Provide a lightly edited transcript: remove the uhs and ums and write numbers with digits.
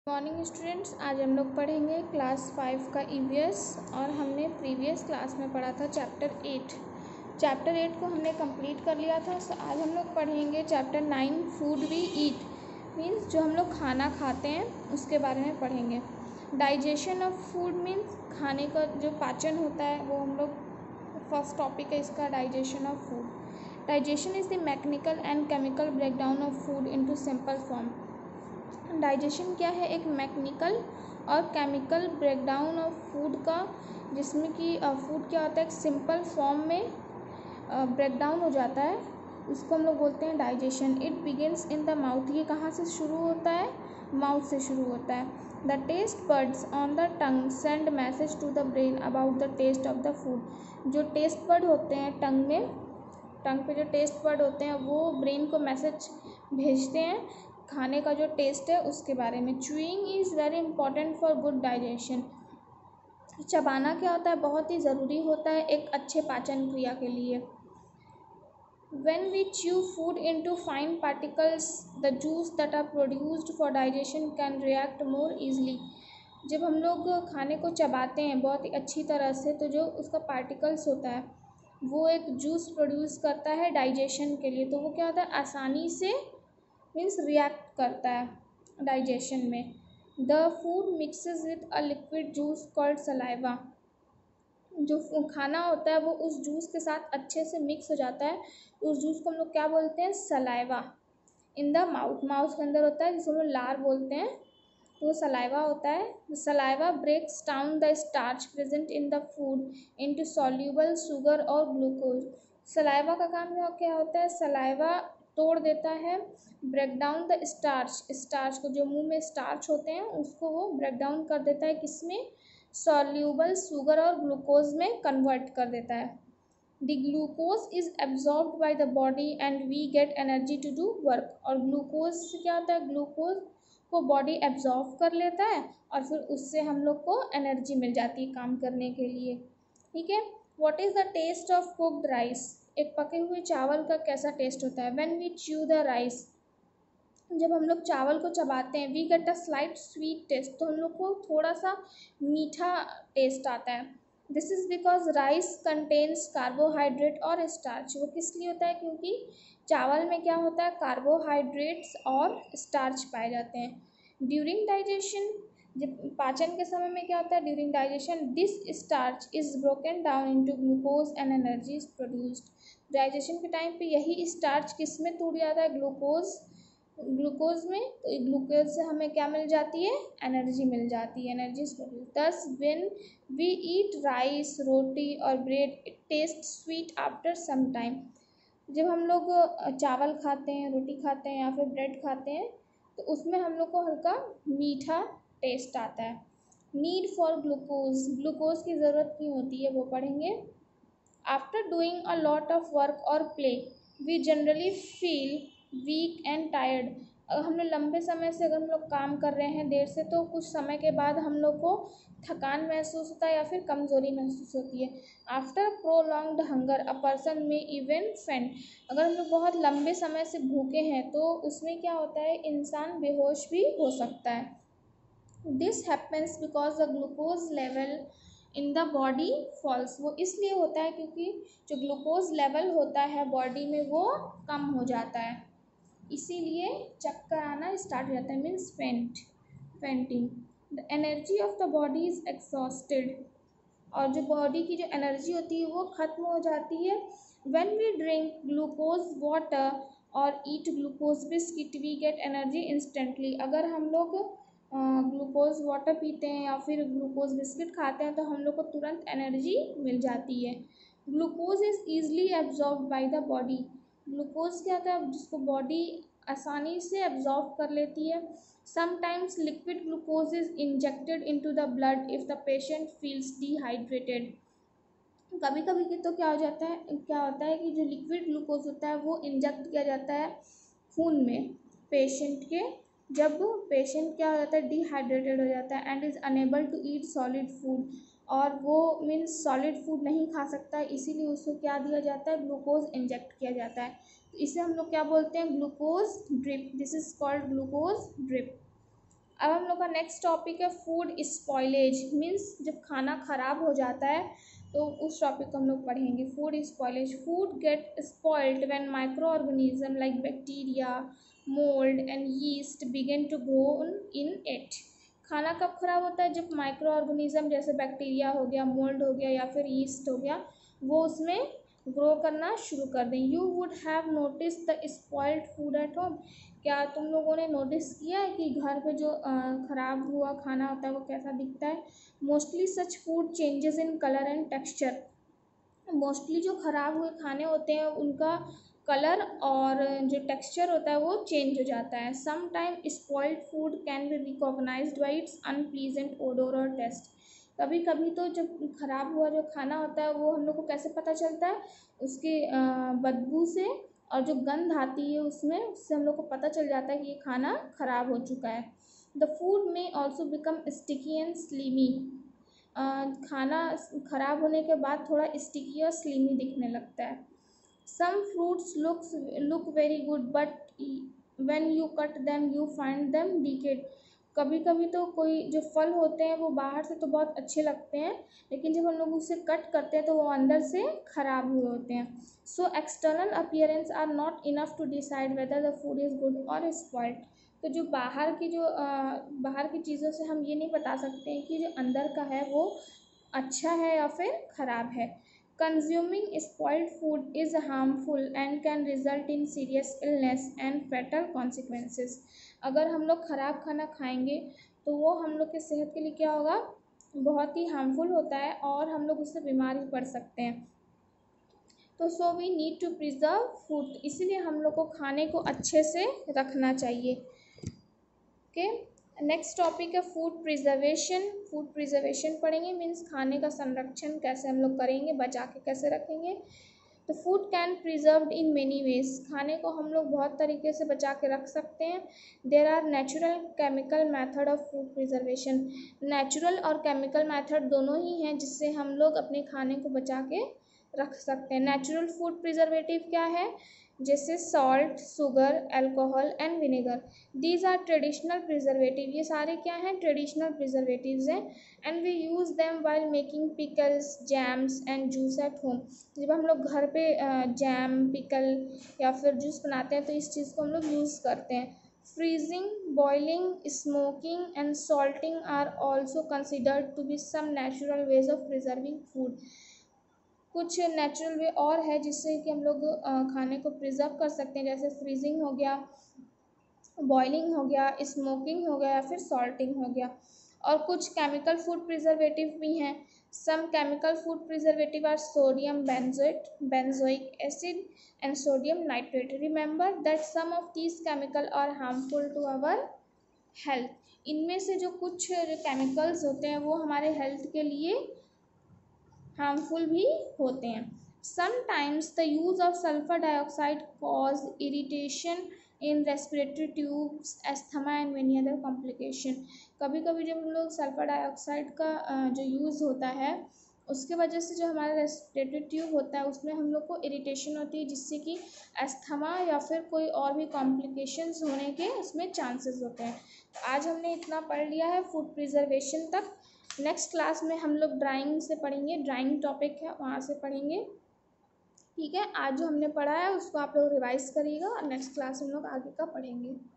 Morning students, आज हम लोग पढ़ेंगे क्लास 5 का ईवीएस। और हमने प्रीवियस क्लास में पढ़ा था चैप्टर 8 को हमने कंप्लीट कर लिया था। सो आज हम लोग पढ़ेंगे chapter 9 food we eat, means जो हम लोग खाना खाते हैं उसके बारे में पढ़ेंगे। डाइजेशन ऑफ फूड मीन्स खाने का जो पाचन होता है वो हम लोग फर्स्ट टॉपिक है इसका, digestion of food. Digestion is the mechanical and chemical breakdown of food into simple form. Digestion क्या है? एक मैकेनिकल और केमिकल ब्रेकडाउन ऑफ फूड का, जिसमें कि फूड क्या होता है एक सिंपल फॉर्म में ब्रेकडाउन हो जाता है, उसको हम लोग बोलते हैं digestion. It begins in the mouth. ये कहाँ से शुरू होता है? माउथ से शुरू होता है। The taste buds on the tongue send message to the brain about the taste of the food. जो टेस्ट बर्ड होते हैं टंग पे जो टेस्ट बर्ड होते हैं वो ब्रेन को मैसेज भेजते हैं खाने का जो टेस्ट है उसके बारे में। Chewing is very important for good digestion. चबाना क्या होता है? बहुत ही ज़रूरी होता है एक अच्छे पाचन क्रिया के लिए। When we chew food into fine particles, the juice that are produced for digestion can react more easily. जब हम लोग खाने को चबाते हैं बहुत ही अच्छी तरह से, तो जो उसका पार्टिकल्स होता है वो एक जूस प्रोड्यूस करता है डाइजेशन के लिए। तो वो क्या होता है? आसानी से मीन्स रिएक्ट करता है डाइजेशन में। The food mixes with a liquid juice called saliva. जो खाना होता है वो उस जूस के साथ अच्छे से मिक्स हो जाता है, उस जूस को हम लोग क्या बोलते हैं? सलाइवा। इन द माउथ के अंदर होता है, जिसको हम लोग लार बोलते हैं, तो वो सलाइवा होता है। Saliva breaks down the starch present in the food into soluble sugar और ग्लूकोज। सलाइवा का काम क्या होता है? सलाइवा तोड़ देता है, ब्रेक डाउन द स्टार्च को, जो मुंह में स्टार्च होते हैं उसको वो ब्रेक डाउन कर देता है, किसमें? सॉल्यूबल शुगर और ग्लूकोज में कन्वर्ट कर देता है। The glucose is absorbed by the body and we get energy to do work. और ग्लूकोज से क्या होता है? ग्लूकोज को बॉडी एब्जॉर्ब कर लेता है और फिर उससे हम लोग को एनर्जी मिल जाती है काम करने के लिए। ठीक है। What is the taste of cooked rice? एक पके हुए चावल का कैसा टेस्ट होता है? When we chew the rice, जब हम लोग चावल को चबाते हैं, we get a slight sweet taste, तो हम लोग को थोड़ा सा मीठा टेस्ट आता है। This is because rice contains carbohydrate और स्टार्च। वो किस लिए होता है? क्योंकि चावल में क्या होता है? कार्बोहाइड्रेट्स और स्टार्च पाए जाते हैं। ड्यूरिंग डाइजेशन, जब पाचन के समय में क्या होता है? During digestion this starch is broken down into glucose and energy is produced. Digestion के टाइम पे यही स्टार्च किस में टूट जाता है? ग्लूकोज में। तो ग्लूकोज से हमें क्या मिल जाती है? एनर्जी मिल जाती है, energy is produce. Thus when we eat rice, roti और bread, it taste sweet after some time. जब हम लोग चावल खाते हैं, रोटी खाते हैं या फिर ब्रेड खाते हैं, तो उसमें हम लोग को हल्का मीठा टेस्ट आता है। नीड फॉर ग्लूकोज, ग्लूकोज की ज़रूरत क्यों होती है वो पढ़ेंगे। After doing a lot of work और play, we generally feel weak and tired. अगर हम लोग लंबे समय से अगर हम लोग काम कर रहे हैं देर से, तो कुछ समय के बाद हम लोग को थकान महसूस होता है या फिर कमज़ोरी महसूस होती है। After prolonged hunger a person may even faint. अगर हम लोग बहुत लंबे समय से भूखे हैं तो उसमें क्या होता है? इंसान बेहोश भी हो सकता है। This happens because the glucose level in the body falls. वो इसलिए होता है क्योंकि जो ग्लूकोज लेवल होता है बॉडी में वो कम हो जाता है, इसीलिए चक्कर आना स्टार्ट हो जाता है, means fainting. The energy of the body is exhausted. और जो बॉडी की जो एनर्जी होती है वो ख़त्म हो जाती है। When we drink glucose water और eat glucose biscuit, we get energy instantly. अगर हम लोग ग्लूकोज वाटर पीते हैं या फिर ग्लूकोज बिस्किट खाते हैं तो हम लोग को तुरंत एनर्जी मिल जाती है। Glucose is easily absorb by the body. Glucose क्या होता है? जिसको बॉडी आसानी से एब्जॉर्ब कर लेती है। Sometimes liquid glucose is injected into the blood if the patient feels dehydrated. कभी कभी कि तो क्या होता है कि जो लिक्विड ग्लूकोज होता है वो इंजेक्ट किया जाता है खून में पेशेंट के, जब पेशेंट क्या हो जाता है? डिहाइड्रेटेड हो जाता है and is unable to eat solid food. और वो मीन्स सॉलिड फूड नहीं खा सकता है, इसीलिए उसको क्या दिया जाता है? ग्लूकोज इंजेक्ट किया जाता है। तो इसे हम लोग क्या बोलते हैं? Glucose drip. This is called glucose drip. अब हम लोग का नेक्स्ट टॉपिक है फूड स्पॉइलेज, मीन्स जब खाना खराब हो जाता है तो उस टॉपिक को हम लोग पढ़ेंगे। Food spoilage, food get spoiled when micro organism like bacteria, mould and yeast begin to grow in it. खाना कब खराब होता है? जब माइक्रो ऑर्गेनिज्म जैसे बैक्टीरिया हो गया, मोल्ड हो गया या फिर यीस्ट हो गया, वो उसमें ग्रो करना शुरू कर दें। You would have notice the spoiled food at home. क्या तुम लोगों ने नोटिस किया है कि घर पे जो ख़राब हुआ खाना होता है वो कैसा दिखता है? Mostly such food changes in colour and texture. Mostly जो ख़राब हुए खाने होते हैं उनका कलर और जो टेक्सचर होता है वो चेंज हो जाता है। Some time spoiled food can be recognised by its unpleasant odour और टेस्ट। कभी कभी तो जब ख़राब हुआ जो खाना होता है वो हम लोग को कैसे पता चलता है? उसकी बदबू से, और जो गंध आती है उसमें, उससे हम लोग को पता चल जाता है कि ये खाना ख़राब हो चुका है। The food may also become sticky and slimy. खाना ख़राब होने के बाद थोड़ा स्टिकी और स्लीमी दिखने लगता है। Some fruits look very good but when you cut them you find them decayed. कभी कभी तो कोई जो फल होते हैं वो बाहर से तो बहुत अच्छे लगते हैं, लेकिन जब हम लोग उसे कट करते हैं तो वो अंदर से ख़राब हुए होते हैं। So external appearance are not enough to decide whether the food is good और स्पॉइल्ड। तो जो बाहर की चीज़ों से हम ये नहीं बता सकते हैं कि जो अंदर का है वो अच्छा है या फिर ख़राब है। Consuming spoiled food is harmful and can result in serious illness and fatal consequences. अगर हम लोग ख़राब खाना खाएंगे तो वो हम लोग के सेहत के लिए क्या होगा? बहुत ही हार्मफुल होता है और हम लोग उससे बीमार भी पड़ सकते हैं। तो so we need to preserve food, इसीलिए हम लोग को खाने को अच्छे से रखना चाहिए। ओके, नेक्स्ट टॉपिक है फूड प्रिजर्वेशन। फूड प्रिजर्वेशन पढ़ेंगे, मीन्स खाने का संरक्षण कैसे हम लोग करेंगे, बचा के कैसे रखेंगे। तो food can preserved in many ways. खाने को हम लोग बहुत तरीके से बचा के रख सकते हैं। There are natural chemical method of food preservation. Natural और केमिकल मैथड दोनों ही हैं जिससे हम लोग अपने खाने को बचा के रख सकते हैं। नेचुरल फूड प्रिजर्वेटिव क्या है? जैसे salt, sugar, alcohol and vinegar. These are traditional preservative. ये सारे क्या हैं? ट्रेडिशनल प्रिजर्वेटिव्स हैं। And we use them while making pickles, jams and juice at home. जब हम लोग घर पे जैम, पिकल या फिर जूस बनाते हैं तो इस चीज़ को हम लोग यूज़ करते हैं। Freezing, boiling, smoking and salting are also considered to be some natural ways of preserving food. कुछ नेचुरल वे और है जिससे कि हम लोग खाने को प्रिजर्व कर सकते हैं, जैसे फ्रीजिंग हो गया, बॉइलिंग हो गया, स्मोकिंग हो गया या फिर सॉल्टिंग हो गया। और कुछ केमिकल फूड प्रिजर्वेटिव भी हैं। Some chemical food preservative are sodium benzoate, benzoic acid and sodium nitrate. Remember that some of these chemical are harmful to our health. इनमें से जो कुछ केमिकल्स होते हैं वो हमारे हेल्थ के लिए हार्मफुल भी होते हैं। Sometimes the use of sulphur dioxide cause irritation in respiratory tubes, asthma and many other complication. कभी कभी जब हम लोग सल्फर डाइऑक्साइड का जो यूज़ होता है उसके वजह से जो हमारा रेस्पिरेटरी ट्यूब होता है उसमें हम लोग को इरिटेशन होती है, जिससे कि एस्थमा या फिर कोई और भी कॉम्प्लिकेशंस होने के उसमें चांसेस होते हैं। तो आज हमने इतना पढ़ लिया है फूड प्रिजर्वेशन तक। नेक्स्ट क्लास में हम लोग ड्राइंग से पढ़ेंगे, ड्राइंग टॉपिक है वहाँ से पढ़ेंगे। ठीक है, आज जो हमने पढ़ा है उसको आप लोग रिवाइज करिएगा और नेक्स्ट क्लास में हम लोग आगे का पढ़ेंगे।